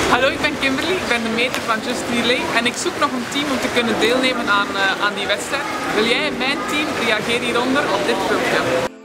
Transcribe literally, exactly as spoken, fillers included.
Hallo, ik ben Kimberly, ik ben de meter van Just Relay en ik zoek nog een team om te kunnen deelnemen aan, uh, aan die wedstrijd. Wil jij in mijn team? Reageer hieronder op dit filmpje.